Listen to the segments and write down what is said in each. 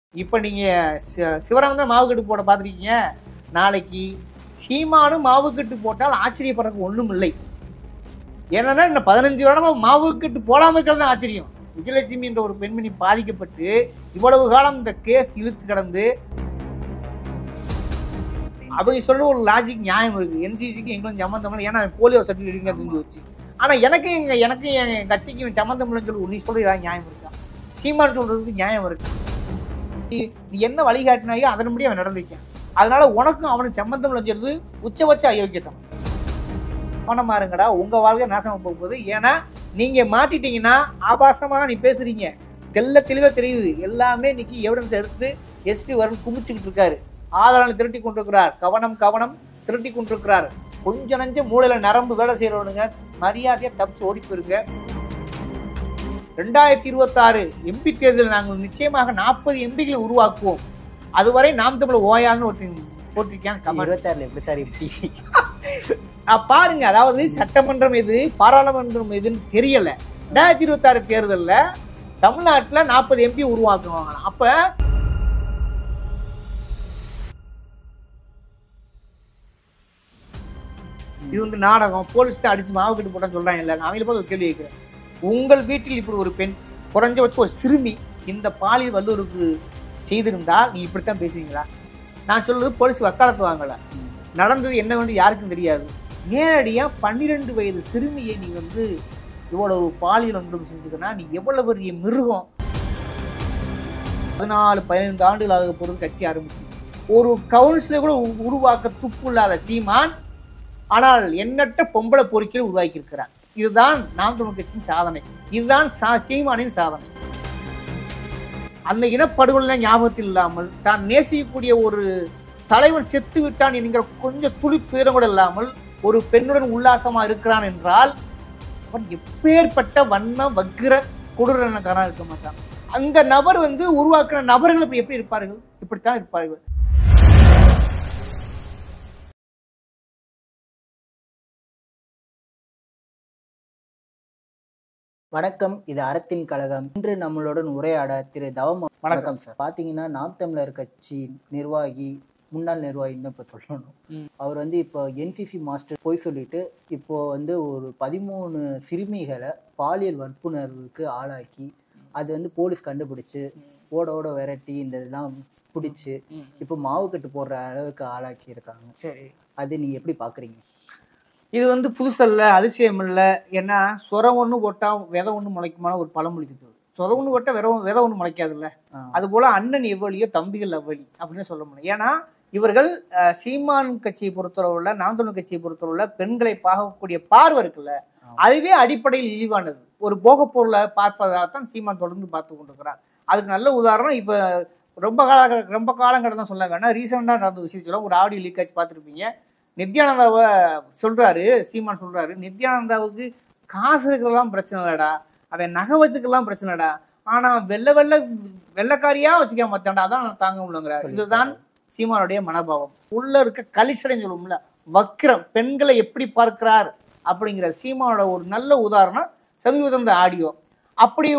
இப்போ நீங்கள் சிவராமன் மாவு கட்டு போட பார்த்துருக்கீங்க. நாளைக்கு சீமானும் மாவு கட்டு போட்டால் ஆச்சரியப்படுறதுக்கு ஒன்றும் இல்லை. ஏன்னா இந்த 15 வருடமாக மாவு கட்டு போடாமல் இருக்கிறது தான் ஆச்சரியம். விஜயலட்சுமி என்ற ஒரு பெண்மணி பாதிக்கப்பட்டு இவ்வளவு காலம் இந்த கேஸ் இழுத்து கிடந்து அவங்க சொல்ல ஒரு லாஜிக் நியாயம் இருக்குது. என்சிசிக்கு எங்களும் சம்மந்தம் இல்லை, ஏன்னா போலியோ சர்டிஃபிகேட் தெரிஞ்சு வச்சு. ஆனால் எனக்கு என் கட்சிக்கு சம்மந்தம் இல்லைன்னு சொல்லி நீ சொல்கிறது ஏதாவது நியாயம் இருக்கா? சீமான் சொல்கிறதுக்கு நியாயம் இருக்கு. நீ என்ன வழிகாட்டினாயோ அதன்படி அவன் நடந்திருக்கான். அதனால உனக்கும் அவனுக்கு சம்மந்தம் இல்லைங்கிறது உச்சபட்ச அயோக்கியத்தனம். கவனமா இருங்கடா, உங்க வாழ்க்கை நாசமாக போகும்போது. ஏன்னா நீங்க மாட்டிட்டீங்கன்னா ஆபாசமாக நீ பேசுறீங்க, தெளிவாக தெரியுது. எல்லாமே இன்னைக்கு எவிடன்ஸ் எடுத்து எஸ்பி வருண் குமிச்சுக்கிட்டு இருக்காரு, ஆதாரங்களை திரட்டி கொண்டிருக்கிறார். கவனம் திரட்டி கொண்டிருக்கிறார். கொஞ்சம் நஞ்ச மூளையில நரம்பு வேலை செய்யறவனுங்க மரியாதையா தப்பிச்சு ஓடி போயிருங்க. 2026 எம்பி தேர்தலில் நாங்கள் நிச்சயமாக 40 எம்பிகளை உருவாக்குவோம். அதுவரை நாம் தமிழ் ஓயான்னு போட்டிருக்கேன். 26 எப்படி சார் எப்படி பாருங்க, அதாவது சட்டமன்றம் எது பாராளுமன்றம் எதுன்னு தெரியல. 2026 தேர்தலில் தமிழ்நாட்டில் 40 எம்பி உருவாக்குவாங்க. அப்ப இது வந்து நாடகம், போலீஸ் அடிச்சு மாவு கட்டு போட்டான்னு சொல்றாங்க. இல்லை, நான் அவங்கள போது ஒரு கேள்வி கேட்கிறேன். உங்கள் வீட்டில் இப்படி ஒரு பெண், குறைஞ்சபட்சம் ஒரு சிறுமி இந்த பாலியல் வல்லுறவுக்கு செய்திருந்தால் நீ இப்படித்தான் பேசுவீங்களா? நான் சொல்றது போலீஸ் வக்காலத்து வாங்கல, நடந்தது என்ன வேண்டிய யாருக்கும் தெரியாது. நேரடியாக 12 வயது சிறுமியை நீ வந்து இவ்வளவு பாலியல் ஒன்றும் செஞ்சுக்கன்னா நீ எவ்வளவு பெரிய மிருகம். 14-15 ஆண்டுகள் ஆக போகிறது கட்சி ஆரம்பிச்சு. ஒரு கவுன்சிலர் கூட உருவாக்க துப்பு இல்லாத சீமான் ஆனால் எண்ணற்ற பொம்பளை பொறுக்கியை உருவாக்கி இருக்கிறார். இதுதான் நாம் தமிழ் கட்சியின் சாதனை. இதுதான் சீமானின் சாதனை. அந்த இனப்படுகொலை ஞாபகத்தில் இல்லாமல் தான் நேசிக்கக்கூடிய ஒரு தலைவன் செத்து விட்டான் என்கிற கொஞ்சம் துளித்துயரம் கூட இல்லாமல் ஒரு பெண்ணுடன் உல்லாசமா இருக்கிறான் என்றால் அவன் எப்பேற்பட்ட வண்ண வக்கிர கொடூரக்காரனா இருக்க மாட்டான். அந்த நபர் வந்து உருவாக்குற நபர்கள் இப்படி எப்படி இருப்பார்கள்? இப்படித்தான் இருப்பார்கள். வணக்கம், இது அறத்தின் கழகம். இன்று நம்மளுடன் உரையாட திரு தவம். வணக்கம் சார். பாத்தீங்கன்னா நாம் தமிழர் கட்சி நிர்வாகி, முன்னாள் நிர்வாகின்னு தான் இப்போ சொல்லணும். அவர் வந்து இப்போ என்சிசி மாஸ்டர் போய் சொல்லிட்டு இப்போ வந்து ஒரு 13 சிறுமிகளை பாலியல் வன்புணர்வுக்கு ஆளாக்கி அது வந்து போலீஸ் கண்டுபிடிச்சு ஓட விரட்டி இந்த இதெல்லாம் பிடிச்சி இப்போ மாவு கட்டு போடுற அளவுக்கு ஆளாக்கி இருக்காங்க. சரி, அது நீங்க எப்படி பாக்குறீங்க? இது வந்து புதுசல்ல, அதிசயம் இல்லை. ஏன்னா சொரம் ஒன்று போட்டால் விதை ஒன்று முளைக்குமான ஒரு பழமொழி இருக்குது. சொரம் ஒன்று போட்டால் விதை ஒன்று முளைக்காதுல்ல. அதுபோல் அண்ணன் எவ்வளியோ தம்பிகள் அவ்வளி அப்படின்னு சொல்ல முடியும். ஏன்னா இவர்கள் சீமான் கட்சியை பொறுத்தளவுல, நாம் தமிழ் கட்சியை பொறுத்தளவுல பெண்களை பார்க்கக்கூடிய பார்வை இருக்குல்ல, அதுவே அடிப்படையில் இழிவானது. ஒரு போக பொருளை பார்ப்பதாகத்தான் சீமான் தொடர்ந்து பார்த்து கொண்டிருக்கிறார். அதுக்கு நல்ல உதாரணம் இப்போ ரொம்ப காலம் கடந்தான் சொல்ல வேணாம், ரீசெண்டாக நடந்த விஷயம் சொல்ல, ஒரு ஆடியோ லீக் ஆச்சு பார்த்துருப்பீங்க. நித்யானந்தாவை சொல்றாரு, சீமான் சொல்றாரு, நித்யானந்தாவுக்கு காசு இருக்கிறதெல்லாம் பிரச்சனை இல்லடா, அவன் நகை வச்சுக்கலாம் பிரச்சனை இல்லடா, ஆனா வெள்ளக்காரியா வச்சுக்க மாட்டான்டா, அதான் நான் தாங்க முடியுங்கிறார். இதுதான் சீமானுடைய மனோபாவம். உள்ள இருக்க கலிசடைன்னு சொல்லுவோம்ல, வக்கிரம், பெண்களை எப்படி பார்க்கிறார் அப்படிங்கிற சீமானோட ஒரு நல்ல உதாரணம் சமீபத்தில் இந்த ஆடியோ. அப்படி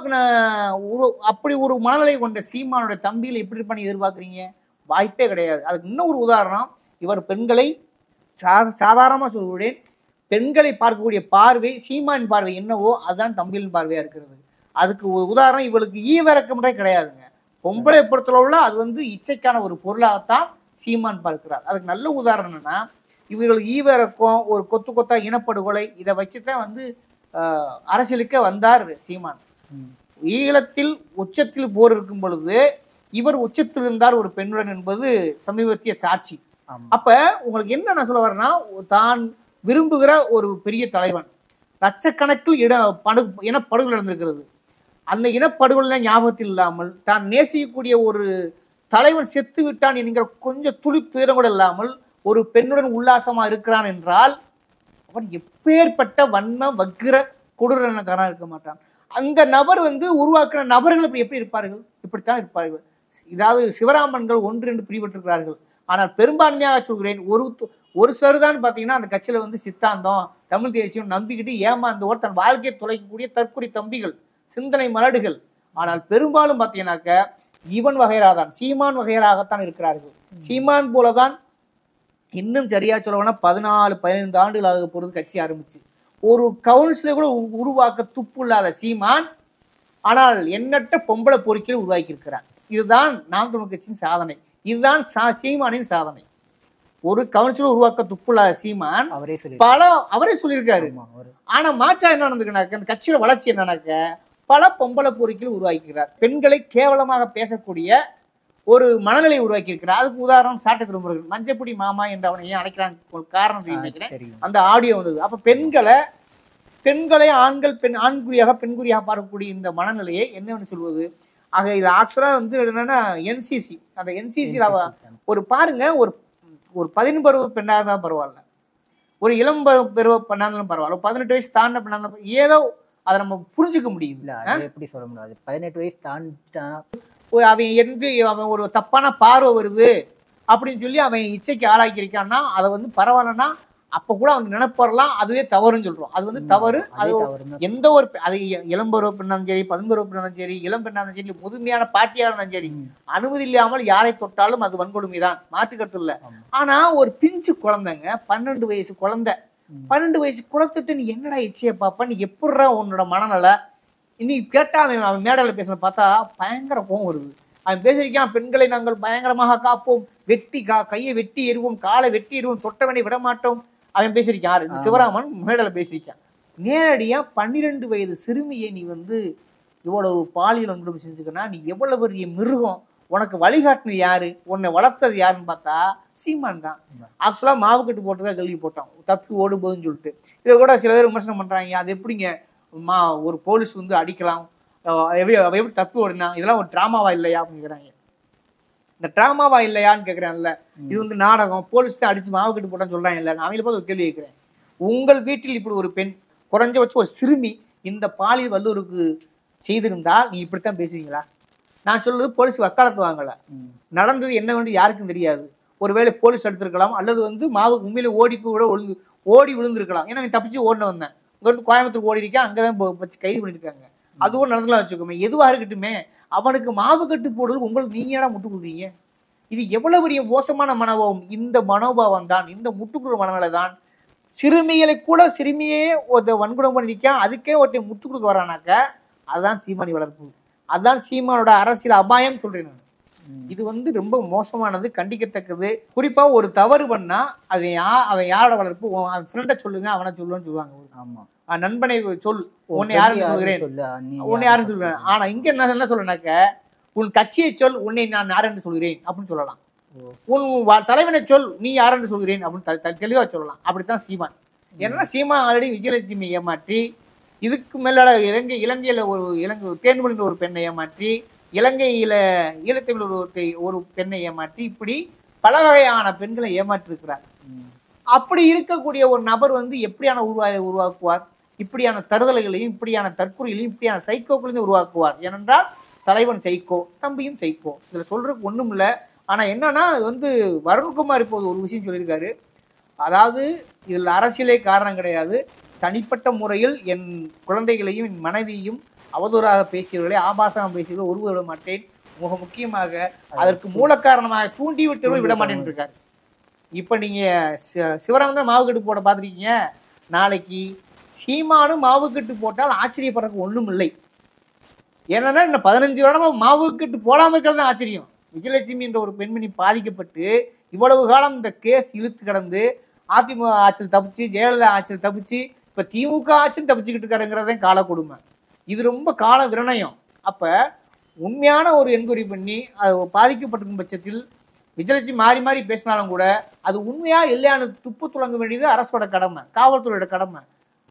அப்படி ஒரு மனநிலை கொண்ட சீமானோட தம்பிகளை எப்படி பண்ணி எதிர்பார்க்குறீங்க? வாய்ப்பே கிடையாது. அதுக்கு இன்னும் ஒரு உதாரணம், இவர் பெண்களை சாதாரணமாக சொல்கிறேன், பெண்களை பார்க்கக்கூடிய பார்வை சீமான் பார்வை என்னவோ அதுதான் தம்பிகளின் பார்வையாக இருக்கிறது. அதுக்கு ஒரு உதாரணம், இவளுக்கு ஈவிரக்கம்ன்றே கிடையாதுங்க. பொம்பளை பொறுத்தளவுல அது வந்து இச்சைக்கான ஒரு பொருளாகத்தான் சீமான் பார்க்கிறார். அதுக்கு நல்ல உதாரணம் என்னன்னா, இவர்களுக்கு ஈவிரக்கம், ஒரு கொத்தா இனப்படுகொலை, இதை வச்சுதான் வந்து அரசியலுக்கே வந்தார் சீமான். ஈழத்தில் உச்சத்தில் போர் இருக்கும் பொழுது இவர் உச்சத்தில் இருந்தார் ஒரு பெண்ணுடன் என்பது சமீபத்திய சாட்சி. அப்ப உங்களுக்கு என்ன நான் சொல்ல வரேன்னா, தான் விரும்புகிற ஒரு பெரிய தலைவன் லட்சக்கணக்கில் இனப்படுகொலை நடந்திருக்கிறது. அந்த இனப்படுகொலை ஞாபகத்தில் இல்லாமல் தான் நேசிக்கக்கூடிய ஒரு தலைவன் செத்து விட்டான் என்கிற கொஞ்சம் துளித்துயரம் கூட இல்லாமல் ஒரு பெண்ணுடன் உல்லாசமா இருக்கிறான் என்றால் அவன் எப்பேற்பட்ட வண்ண வக்கிர கொடூரக்காரனா இருக்க மாட்டான். அந்த நபர் வந்து உருவாக்குற நபர்கள் இப்படி எப்படி இருப்பார்கள்? இப்படித்தான் இருப்பார்கள். இதாவது சிவராமன்கள் 1-2 பிரிபட்டிருக்கிறார்கள். ஆனால் பெரும்பான்மையாக சொல்கிறேன், ஒரு சிலர்தான் பார்த்தீங்கன்னா அந்த கட்சியில் வந்து சித்தாந்தம், தமிழ் தேசியம் நம்பிக்கிட்டு ஏமாந்தோர் தன் வாழ்க்கையை தொலைக்கக்கூடிய தற்கொலை தம்பிகள், சிந்தனை மலடுகள். ஆனால் பெரும்பாலும் பார்த்தீங்கன்னாக்க இவன் வகையராதான், சீமான் வகையராகத்தான் இருக்கிறார்கள். சீமான் போலதான் இன்னும் சரியா சொல்லணும்னா 14-15 ஆண்டுகள் ஆக போறது கட்சி ஆரம்பிச்சு. ஒரு கவுன்சிலை கூட உருவாக்க துப்பு இல்லாத சீமான் ஆனால் எண்ணற்ற பொம்பளை பொறுக்கில் உருவாக்கி இருக்கிறார். இதுதான் நாம் தமிழர் கட்சியின் சாதனை, இதுதான் சீமானின் சாதனை. ஒரு கவுன்சிலர் உருவாக்க துப்பு இல்லாத சீமான் அவரே சொல்லியிருக்காரு. ஆனா மாற்றா என்ன நடந்துக்குனாக்க அந்த கட்சியோட வளர்ச்சி என்னன்னாக்க பல பொம்பளை பொறுக்கில் உருவாக்கிறார். பெண்களை கேவலமாக பேசக்கூடிய ஒரு மனநிலை உருவாக்கி இருக்கிறார். அதுக்கு உதாரணம் சாட்டை திரும்புகள் மஞ்சப்பொடி மாமா என்று அவனை ஏன் அழைக்கிறான் ஒரு காரணம் நினைக்கிறேன். அந்த ஆடியோ வந்தது. அப்ப பெண்களை ஆண்குறியாக பெண்குறியாக பார்க்கக்கூடிய இந்த மனநிலையை என்னவென்று சொல்வது. ஆக இது ஆக்சுவலா வந்து என்னன்னா என்சிசி, அந்த என்சிசியில் ஒரு பாருங்க, ஒரு 18 பருவ பெண்ணாக இருந்தாலும் பரவாயில்ல, ஒரு இளம் பருவ பெண்ணாக இருந்தாலும் பரவாயில்ல, 18 வயசு தாண்ட பெண்ணாக ஏதோ அதை நம்ம புரிஞ்சுக்க முடியுது. எப்படி சொல்ல முடியாது? 18 வயசு தாண்டிட்டா அவன் ஒரு தப்பான பார்வை வருது அப்படின்னு சொல்லி அவன் இச்சைக்கு ஆளாக்கி இருக்கான்னா அதை வந்து பரவாயில்லன்னா அப்ப கூட அவங்க நினைப்பறலாம் அதுவே தவறுன்னு சொல்றோம். அது வந்து தவறு. அது எந்த ஒரு அது இளம்பருவ பெண்ணாலும் சரி, 18 பெண்ணாலும் சரி, இளம் பெண்ணாலும் சரி, முதுமையான பாட்டியாக இருந்தாலும் சரி, அனுமதி இல்லாமல் யாரை தொட்டாலும் அது வன்கொடுமைதான், மாற்றுக்கருத்து இல்லை. ஆனா ஒரு பிஞ்சு குழந்தைங்க, 12 வயசு குழந்தை, 12 வயசு குழந்தைட்டு நீ என்னடா இச்சையை பாப்பா, நீ எப்படா உன்னோட மனநல இனி கேட்டா அவன் மேடையில் பேச பார்த்தா பயங்கர கோவம் வருது. அவன் பேசியிருக்கான், பெண்களை நாங்கள் பயங்கரமாக காப்போம், கையை வெட்டி எறிவோம், காலை வெட்டி எறிவோம், தொட்டவனை விட மாட்டோம். அவன் பேசியிருக்கான், சிவராமன் மேடையில் பேசியிருக்கான். நேரடியா 12 வயது சிறுமியை நீ வந்து இவ்வளவு பாலியல் வன்கொடுமை செஞ்சுக்கன்னா நீ எவ்வளவு பெரிய மிருகம், உனக்கு வழிகாட்டினது யாரு, உன்னை வளர்த்தது யாருன்னு பார்த்தா சீமான் தான். ஆக்சுவலா மாவு கட்டு போட்டுதான் கேள்வி போட்டான், தப்பி ஓடும்போதுன்னு சொல்லிட்டு. இதை கூட சில பேர் விமர்சனம் பண்றாங்க, அது எப்படிங்க ஒரு போலீஸ் வந்து அடிக்கலாம், எப்படி தப்பி ஓடினா, இதெல்லாம் ஒரு டிராமாவா இல்லையா அப்படின்னு கேட்குறாங்க. இந்த டிராமாவா இல்லையான்னு கேட்குறேன்ல, இது வந்து நாடகம், போலீஸ் தான் அடிச்சு மாவு கட்டு போட்டான்னு சொல்றாங்க இல்லை. நான் அவங்கள பார்த்து ஒரு கேள்வி கேட்குறேன், உங்கள் வீட்டில் இப்படி ஒரு பெண், குறைஞ்சபட்சம் ஒரு சிறுமி இந்த பாலியல் வல்லூருக்கு செய்திருந்தால் நீ இப்படித்தான் பேசுவீங்களா? நான் சொல்றது போலீஸ் வக்காலத்து வாங்கல, நடந்தது என்ன வேண்டிய யாருக்கும் தெரியாது. ஒருவேளை போலீஸ் எடுத்திருக்கலாம், அல்லது வந்து மாவுக்கு உண்மையில ஓடி விழுந்திருக்கலாம். ஏன்னா தப்பிச்சு ஓடின வந்தேன், இங்க வந்து கோயம்புத்தூர் ஓடி இருக்கேன், அங்கதான் வச்சு கைது பண்ணிருக்காங்க. அதுவும் நடந்துலாம் வச்சுக்கோமே, எதுவா இருக்கட்டுமே, அவனுக்கு மாவு கட்டு போடுறது உங்களுக்கு நீங்க ஏடா முட்டு கொடுக்குறீங்க? இது எவ்வளவு பெரிய மோசமான மனோபாவம். இந்த மனோபாவம் தான், இந்த முட்டுக்குற மனநிலை தான் சிறுமியை கூட சிறுமியே ஒரு வன்கொடுமை பண்ணிருக்கேன், அதுக்கே ஒருத்தர் முட்டு கொடுக்க வரானாக்க அதுதான் சீமானி வளர்ப்பு, அதுதான் சீமானோட அரசியல் அபாயம் சொல்றேன் நான். இது வந்து ரொம்ப மோசமானது, கண்டிக்கத்தக்கது. குறிப்பா ஒரு தவறு பண்ணா அது அவன் யாரோட வளர்ப்பு, அவன் ஃப்ரெண்டை சொல்லுங்க, அவனை சொல்லுன்னு சொல்லுவாங்க. ஆமா, நண்பனை சொல், உன்னை யாருன்னு சொல்கிறேன், உன்னை யாருன்னு சொல்கிறேன். ஆனா இங்க என்ன சொல்றேன்னாக்க, உன் கட்சியை சொல், உன்னை நான் யாரென்று சொல்கிறேன் அப்படின்னு சொல்லலாம். உன் தலைவனை சொல், நீ யாரென்று சொல்கிறேன் அப்படின்னு தெளிவா சொல்லலாம். அப்படித்தான் சீமான். ஏன்னா சீமான் ஆல்ரெடி விஜயலட்சுமி ஏமாற்றி, இதுக்கு மேல இலங்கையில ஒரு தேன்மொழின்ற ஒரு பெண்ணை ஏமாற்றி, இலங்கையில ஈழத்தமிழ் ஒரு பெண்ணை ஏமாற்றி, இப்படி பல வகையான பெண்களை ஏமாற்றிருக்கிறார். அப்படி இருக்கக்கூடிய ஒரு நபர் வந்து எப்படியான உருவாக்குவார்? இப்படியான தருதலைகளையும், இப்படியான தற்கொலைகளையும், இப்படியான சைக்கோக்களையும் உருவாக்குவார். ஏனென்றால் தலைவன் சைக்கோ, தம்பியும் சைக்கோ. இதுல சொல்றதுக்கு ஒண்ணும் இல்லை. ஆனா என்னன்னா வந்து வருண்குமார் இப்போது ஒரு விஷயம் சொல்லியிருக்காரு, அதாவது இதில் அரசியலே காரணம் கிடையாது, தனிப்பட்ட முறையில் என் குழந்தைகளையும் என் மனைவியையும் அவதூறாக பேசியவர்களை, ஆபாசமாக பேசியவர்களை ஒருவர் விட மாட்டேன், மிக முக்கியமாக அதற்கு மூல காரணமாக தூண்டி விட்டு விட மாட்டேன்னு இருக்காரு. இப்ப நீங்க சிவராமன் தான் மாவு கட்டு போட பார்த்துருக்கீங்க, நாளைக்கு சீமானும் மாவு கட்டு போட்டால் ஆச்சரியப்படுறதுக்கு ஒண்ணும் இல்லை. ஏன்னா இன்னும் 15 வருடமா மாவு கட்டு போடாம இருக்கிறது தான் ஆச்சரியம். விஜயலட்சுமி என்ற ஒரு பெண்மணி பாதிக்கப்பட்டு இவ்வளவு காலம் இந்த கேஸ் இழுத்து கிடந்து அதிமுக ஆட்சியில் தப்பிச்சு, ஜெயலலிதா ஆட்சியில் தப்பிச்சு, இப்ப திமுக ஆட்சியும் தப்பிச்சுக்கிட்டு இருக்காருங்கிறதே கால கொடுமை. இது ரொம்ப கால விரணயம். அப்ப உண்மையான ஒரு என்கொயரி பண்ணி அது பாதிக்கப்பட்டிருக்கும் பட்சத்தில் விஜயலட்சுமி மாறி மாறி பேசினாலும் கூட அது உண்மையா இல்லையான்னு துப்பு துளங்க வேண்டியது அரசோட கடமை, காவல்துறையோட கடமை.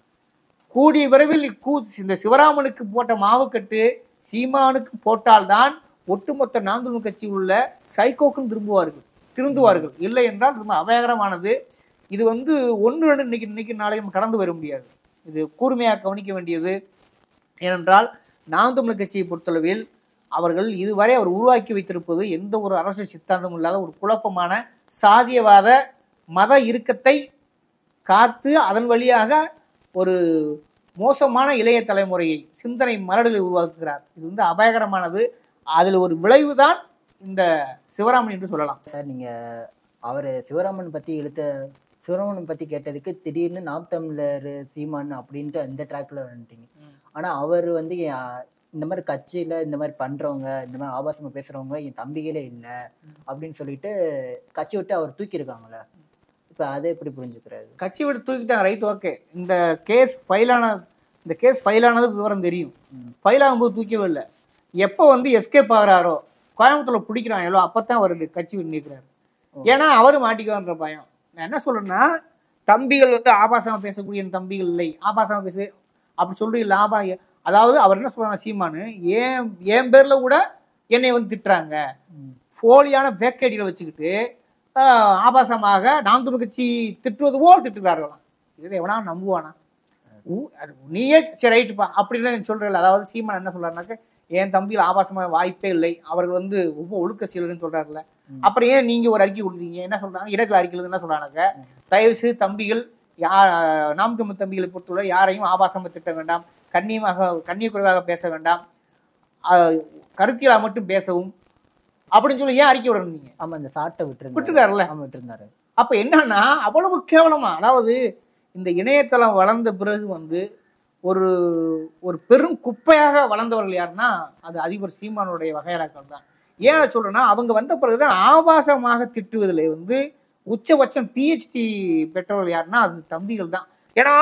கூடிய விரைவில் இந்த சிவராமனுக்கு போட்ட மாவுக்கட்டு சீமானுக்கு போட்டால்தான் ஒட்டுமொத்த நாம் தமிழர் கட்சியில் உள்ள சைக்கோக்கும் திருந்துவார்கள். இல்லை என்றால் ரொம்ப அபாயகரமானது. இது வந்து 1-2 இன்னைக்கு நாளைக்கு கடந்து வர முடியாது. இது கூர்மையாக கவனிக்க வேண்டியது. ஏனென்றால் நாம் தமிழர் கட்சியை பொறுத்தளவில் அவர்கள் இதுவரை அவர் உருவாக்கி வைத்திருப்பது எந்த ஒரு அரசியல் சித்தாந்தமும் இல்லாத ஒரு குழப்பமான சாதியவாத மத இறுக்கத்தை காத்து அதன் வழியாக ஒரு மோசமான இளைய தலைமுறையை சிந்தனை மலடுகளை உருவாக்குகிறார். இது வந்து அபாயகரமானது. அதில் ஒரு விளைவு தான் இந்த சிவராமன் என்று சொல்லலாம். சார் நீங்கள் அவர் சிவராமன் பற்றி கேட்டதுக்கு திடீர்னு நாம் தமிழர் சீமான் அப்படின்ட்டு அந்த ட்ராக்ல வந்துட்டீங்க. ஆனால் அவர் வந்து இந்த மாதிரி கட்சியில் இந்த மாதிரி பண்ணுறவங்க, இந்த மாதிரி ஆபாசமாக பேசுகிறவங்க என் தம்பிகளே இல்லை அப்படின்னு சொல்லிட்டு கட்சி விட்டு அவர் தூக்கியிருக்காங்களே, இப்போ அதை எப்படி புரிஞ்சுக்கிறாரு? கட்சி விட்டு தூக்கிட்டாங்க, ரைட், ஓகே. இந்த கேஸ் ஃபைல் ஆனது விவரம் தெரியும். ஃபைல் ஆகும்போது தூக்கவே இல்லை. எப்போ வந்து எஸ்கேப் ஆகிறாரோ, கோயம்புத்தூர்ல பிடிக்கிறாங்களோ அப்போத்தான் அவர் கட்சி விட்டு நிற்கிறாரு. ஏன்னா அவர் மாட்டிக்குவான்ற பயம். நான் என்ன சொல்றேன்னா, தம்பிகள் வந்து ஆபாசமாக பேசக்கூடிய தம்பிகள் இல்லை, ஆபாசமாக பேசு அப்படி சொல்றீங்க. அதாவது அவர் என்ன சொல்றாங்க, சீமானு என் பேர்ல கூட என்னை வந்து திட்டுறாங்க, போலியான வேக்கடியில் வச்சுக்கிட்டு ஆபாசமாக நாம் தமிழ் கட்சி திட்டுவது போல் திட்டுகிறார்களாம். இதை எவனா நம்புவானா? நீயே சரி ரைட்டுப்பா அப்படிலாம் சொல்றல. அதாவது சீமான் என்ன சொல்றாருனாக்க, என் தம்பியில் ஆபாசமாக வாய்ப்பே இல்லை, அவர்கள் வந்து ரொம்ப ஒழுக்க சீலன்னு சொல்றாருல. அப்புறம் ஏன் நீங்க ஒரு அறிக்கை கொடுக்குறீங்க? என்ன சொல்றாங்க, இடத்துல அறிக்கையில் என்ன சொல்றாங்க, தயவு செய்து தம்பிகள் நாம் தமிழ் தம்பிகளை பொறுத்தவரை யாரையும் ஆபாசமாக திட்ட வேண்டாம், கண்ணிய குறைவாக பேச வேண்டாம், கருத்தியலாக மட்டும் பேசவும் அப்படின்னு சொல்லி ஏன் அறிக்கை விடணும்? ஆமா, இந்த சாட்டை விட்டுருக்காருல்ல, விட்டுருந்தாரு. அப்ப என்னன்னா அவ்வளவு கேவலமா, அதாவது இந்த இணையதளம் வளர்ந்த பிறகு வந்து ஒரு பெரும் குப்பையாக வளர்ந்தவர்கள் யாருன்னா அது அதிபர் சீமானுடைய வகையறாக்கள் தான். ஏன் சொல்றேன்னா, அவங்க வந்த பிறகுதான் ஆபாசமாக திட்டுவதில் வந்து உச்சபட்சம் PhD பெற்றவர்கள் யாருன்னா அது தம்பிகள் தான். ஏன்னா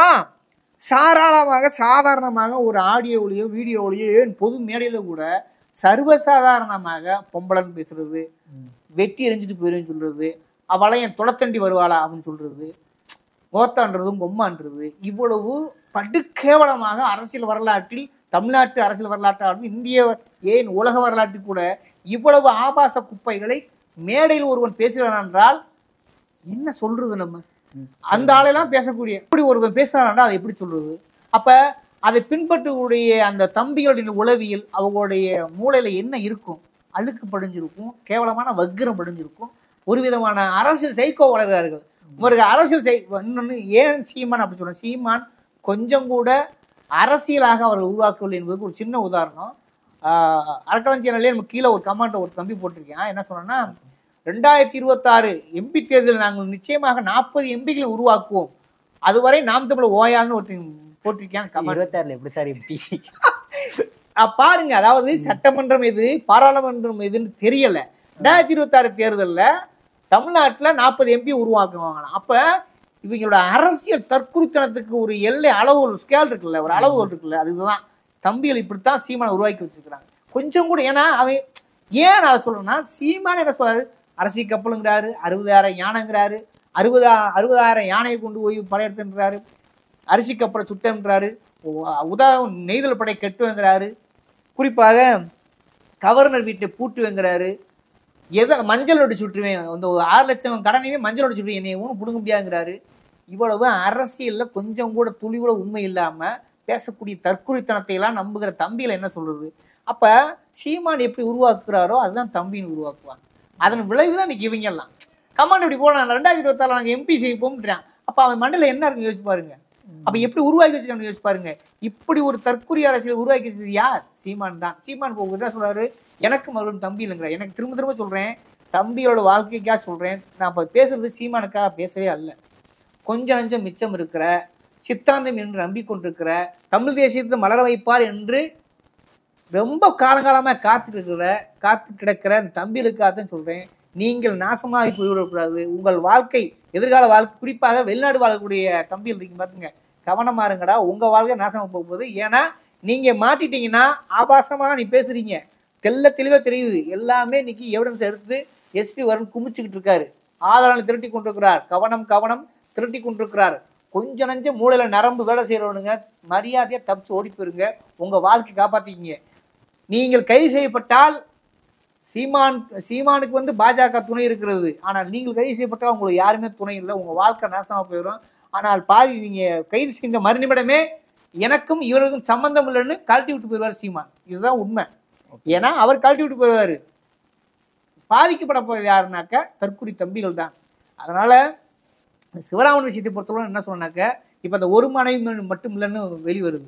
சாதாரணமாக ஒரு ஆடியோவிலையோ வீடியோவிலையோ பொது மேடையில கூட சர்வசாதாரணமாக பொம்பளன் பேசுறது, வெட்டி எரிஞ்சிட்டு போயிருன்னு சொல்றது, அவளை என் தொடத்தண்டி வருவாளா அப்படின்னு சொல்றது, கோத்தான்றதும் பொம்மான்றது, இவ்வளவு படுகேவலமாக அரசியல் வரலாற்றில், தமிழ்நாட்டு அரசியல் வரலாற்றாலும் இந்திய ஏன் உலக வரலாற்றில் கூட இவ்வளவு ஆபாச குப்பைகளை மேடையில் ஒருவன் பேசுகிறான் என்றால் என்ன சொல்றது? நம்ம அந்த ஆளெல்லாம் பேசக்கூடிய இப்படி ஒருவன் பேசுறான்டா அதை எப்படி சொல்றது? அப்ப அதை பின்பற்றக்கூடிய அந்த தம்பிகளின் உளவியல், அவங்களுடைய மூளையில என்ன இருக்கும்? அழுக்கு படிஞ்சிருக்கும், கேவலமான வக்கிரம் படிஞ்சிருக்கும், ஒரு விதமான அரசியல் சைக்கோ வளர்கிறார்கள். இவருக்கு அரசியல் இன்னொன்று ஏன் சீமான் அப்படி சொல்றேன், சீமான் கொஞ்சம் கூட அரசியலாக அவர்கள் உருவாக்கவில்லை என்பதுக்கு ஒரு சின்ன உதாரணம். அறக்கலஞ்சியனாலே நம்ம கீழே ஒரு கமெண்ட் ஒரு தம்பி போட்டிருக்கேன். என்ன சொன்னா, 2026 MP தேர்தலில் நாங்கள் நிச்சயமாக 40 MPகளை உருவாக்குவோம், அதுவரை நாம் தமிழ் ஓயான்னு ஒரு போட்டிருக்கேன். 26 எப்படி சார் MP? பாருங்க, அதாவது சட்டமன்றம் எது பாராளுமன்றம் எதுன்னு தெரியல. 2026 தேர்தலில் தமிழ்நாட்டில் 40 MP உருவாக்குவாங்களாம். அப்ப இவங்களோட அரசியல் தற்குறித்தனத்துக்கு ஒரு எல்லை அளவு, ஒரு ஸ்கேல் இருக்குல்ல, ஒரு அளவுகோல் இருக்குல்ல, அதுதான் தம்பிகள் இப்படித்தான் சீமானை உருவாக்கி வச்சிருக்கிறாங்க. கொஞ்சம் கூட ஏன்னா அவன் ஏன் நான் சொல்றேன்னா, சீமான் என்ன சொல்றாரு, அரசியல் கப்பலுங்கிறாரு, 60,000 யானைங்கிறாரு, 60,000 யானையை கொண்டு போய் படையெடுத்துன்றாரு, அரிசி கப்பலை சுட்டம்ன்றாரு, உதாரணம் நெய்தல் படை கெட்டுவேங்கிறாரு, குறிப்பாக கவர்னர் வீட்டை பூட்டுவேங்கிறாரு, மஞ்சள் ஒட்டி சுட்டுருவேன், அந்த 6 லட்சம் கடனையுமே மஞ்சள் ஒட்டி சுட்டுருவேன், என்னை ஒன்றும் பிடுங்க முடியாதுங்கிறாரு. இவ்வளவு அரசியல்ல கொஞ்சம் கூட துளி கூட உண்மை இல்லாம பேசக்கூடிய தற்குறித்தனத்தை எல்லாம் நம்புகிற தம்பிகளை என்ன சொல்றது? அப்ப சீமான் எப்படி உருவாக்குறாரோ அதுதான் தம்பின்னு உருவாக்குவாங்க. அதன் விளைவுதான் இன்னைக்கு இவங்க எல்லாம் கமாண்ட் இப்படி போனா 2026 நாங்கள் MP செய்ய போகிறான். அப்ப அவன் மண்டல என்ன இருக்கு யோசிச்சு பாருங்க. அப்ப எப்படி உருவாக்கி வச்சுக்கான்னு யோசிச்சு பாருங்க. இப்படி ஒரு தற்குறி அரசியல் உருவாக்கி வச்சது யார்? சீமான் தான். சீமான் என்ன சொல்றாரு, எனக்கு மறுபடியும் தம்பி இல்லைங்கிற. எனக்கு திரும்ப சொல்றேன், தம்பியோட வாழ்க்கைக்காக சொல்றேன். நான் இப்ப பேசுறது சீமானுக்காக பேசவே அல்ல. கொஞ்சம் நஞ்சம் மிச்சம் இருக்கிற, சித்தாந்தம் என்று நம்பிக்கொண்டிருக்கிற, தமிழ் தேசியத்தை மலர வைப்பார் என்று ரொம்ப காலங்காலமாக காத்து கிடக்கிற அந்த தம்பிகளுக்காகத்தான் சொல்றேன். நீங்கள் நாசமாக போய்விடக்கூடாது. உங்கள் வாழ்க்கை, எதிர்கால வாழ்க்கை, குறிப்பாக வெளிநாடு வாழக்கூடிய தம்பிகள் இருக்கீங்க பாருங்க, கவனமா இருங்கடா. உங்க வாழ்க்கை நாசமாக போகும்போது. ஏன்னா நீங்க மாட்டிட்டீங்கன்னா ஆபாசமாக நீ பேசுறீங்க, தெளிவாக தெரியுது. எல்லாமே இன்னைக்கு எவிடன்ஸ் எடுத்து SP வருண் குமிச்சுக்கிட்டு இருக்காரு, ஆதாரங்களை திரட்டி கொண்டிருக்கிறார். கவனம் திரட்டி கொண்டிருக்கிறார். கொஞ்சம் நஞ்சம் மூளையில நரம்பு வேலை செய்யறவனுங்க மரியாதையா தப்பிச்சு ஓடி போயிருங்க, உங்க வாழ்க்கை காப்பாத்திக்கிங்க. நீங்கள் கைது செய்யப்பட்டால் சீமானுக்கு வந்து பாஜக துணை இருக்கிறது. ஆனால் நீங்கள் கைது செய்யப்பட்டால் உங்களுக்கு யாருமே துணை இல்லை, உங்க வாழ்க்கை நாசமா போயிடும். ஆனால் பாதி நீங்க கைது செய்த மறுநிமிடமே எனக்கும் இவருக்கும் சம்பந்தம் இல்லைன்னு கழட்டி விட்டு போயிடுவார் சீமான். இதுதான் உண்மை. ஏன்னா அவர் கழட்டி விட்டு போயிடுவாரு. பாதிக்கப்பட போவது யாருனாக்க தற்குறி தம்பிகள் தான். அதனால சிவராமன் விஷயத்தை பொறுத்தவரை என்ன சொன்னாக்க இப்ப அந்த ஒரு மனைவி மட்டும் இல்லைன்னு வெளிவருது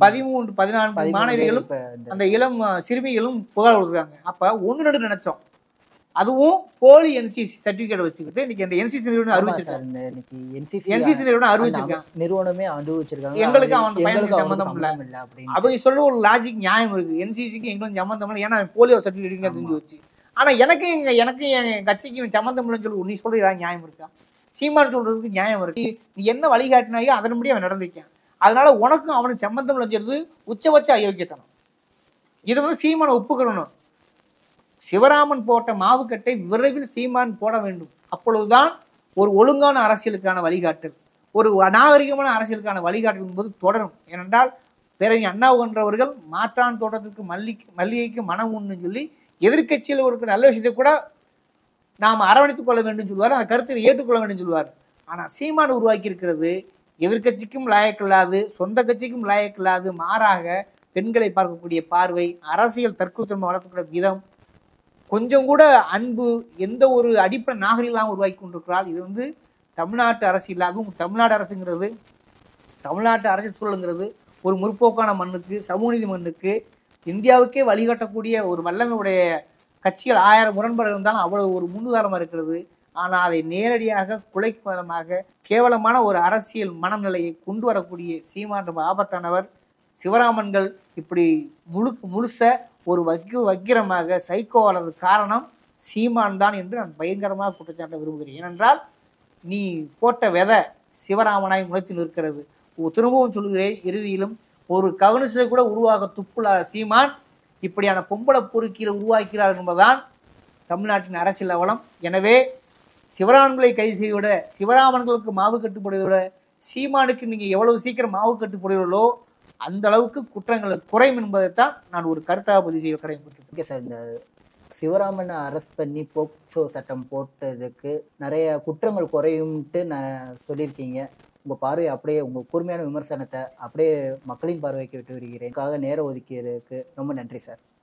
13-14 மாணவிகளும் அந்த இளம் சிறுமிகளும் புகார் கொடுக்குறாங்க. அப்ப 1-2 நினைச்சோம். அதுவும் போலி என்சிசி சர்டிபிகேட் வச்சுக்கிட்டு இன்னைக்கு அந்த என்சிசி நிறுவனம் அறிவிச்சிருக்காங்க. என்சிசி நிறுவனம் அறிவிச்சிருக்காங்க, நிறுவனமே அறிவிச்சிருக்காங்க. எங்களுக்கு அவன் பையனுக்கு சம்பந்தம் இல்ல அப்படின்னு அவங்க சொல்ல ஒரு லாஜிக் நியாயம் இருக்கு. என்சிசிக்கு எங்களுக்கு சம்பந்தம் இல்லை, ஏன்னா போலியோ சர்டிபிகேட் தெரிஞ்சு வச்சு. ஆனா எனக்கு என் கட்சிக்கு சம்பந்தம் இல்லைன்னு சொல்லி நீ சொல்றது ஏதாவது நியாயம் இருக்கா? சீமான் சொல்றதுக்கு நியாயம் இருக்கு. நீ என்ன வழிகாட்டினாயோ அதன்படி அவன் நடந்திருக்கான். அதனால உனக்கும் அவனுக்கு சம்பந்தம் இல்லைங்கிறது உச்சபட்ச அயோக்கியத்தனம். இதை வந்து சீமானை ஒப்புக்கிறணும். சிவராமன் போட்ட மாவுக்கட்டை விரைவில் சீமான் போட வேண்டும். அப்பொழுதுதான் ஒரு ஒழுங்கான அரசியலுக்கான வழிகாட்டல், ஒரு அநாகரிகமான அரசியலுக்கான வழிகாட்டல் என்பது தொடரும். ஏனென்றால் பேரறிஞர் அண்ணா போன்றவர்கள் மாற்றான் தோட்டத்திற்கு மல்லிகைக்கு மனம் உண்டு சொல்லி எதிர்கட்சியில் ஒரு நல்ல விஷயத்தை கூட நாம் அரவணைத்துக் கொள்ள வேண்டும் சொல்வார், அந்த கருத்தை ஏற்றுக்கொள்ள வேண்டும் சொல்வார். ஆனால் சீமான் உருவாக்கி இருக்கிறது எதிர்கட்சிக்கும் லாயக்கில்லாது, சொந்த கட்சிக்கும் லாயக்கில்லாது, மாறாக பெண்களை பார்க்கக்கூடிய பார்வை, அரசியல் தற்கொலை வளர்க்கக்கூடிய விதம், கொஞ்சம் கூட அன்பு, எந்த ஒரு அடிப்படை நாகரிகெல்லாம் உருவாக்கி கொண்டிருக்கிறாள். இது வந்து தமிழ்நாட்டு அரசியல், அதுவும் தமிழ்நாடு அரசுங்கிறது, தமிழ்நாட்டு அரசியல் சூழலுங்கிறது ஒரு முற்போக்கான மண்ணுக்கு, சமூக நீதி மண்ணுக்கு, இந்தியாவுக்கே வழிகாட்டக்கூடிய ஒரு வல்லமையுடைய கட்சிகள் 1000 முரண்பாடு இருந்தாலும் அவ்வளவு ஒரு முன்னுதாரணமாக இருக்கிறது. ஆனால் அதை நேரடியாக குலைப்பதமாக கேவலமான ஒரு அரசியல் மனநிலையை கொண்டு வரக்கூடிய சீமான் ரொம்ப ஆபத்தானவர். சிவராமன்கள் இப்படி முழுச ஒரு வக்கிரமாக சைக்கோ வளர்றது காரணம் சீமான் தான் என்று நான் பயங்கரமாக குற்றச்சாட்ட விரும்புகிறேன். ஏனென்றால் நீ போட்ட விதை சிவராமனாய் முளைத்து நிற்கிறது. திரும்பவும் சொல்கிறேன், இறுதியிலும் ஒரு கவனிசிலை கூட உருவாக துப்புல சீமான் இப்படியான பொம்பளை பொறுக்கியில் உருவாக்கிறார் என்பதுதான் தமிழ்நாட்டின் அரசியல் அவலம். எனவே சிவராமன்களை கைது செய்வதை விட, சிவராமன்களுக்கு மாவு கட்டுப்படுவதை விட, சீமானுக்கு நீங்கள் எவ்வளவு சீக்கிரம் மாவு கட்டுப்படுவீர்களோ அந்த அளவுக்கு குற்றங்கள் குறையும் என்பதைத்தான் நான் ஒரு கருத்தாக பதிவு செய்ய கடமைப்பட்டிருக்கேன். ஓகே சார், இந்த சிவராமனை அரெஸ்ட் பண்ணி போக்சோ சட்டம் போட்டதுக்கு நிறைய குற்றங்கள் குறையும்ட்டு நான் சொல்லியிருக்கீங்க. உங்கள் பார்வை அப்படியே, உங்கள் கூர்மையான விமர்சனத்தை அப்படியே மக்களின் பார்வைக்கு விட்டு வருகிறேன். நேரம் ஒதுக்கியதுக்கு ரொம்ப நன்றி சார்.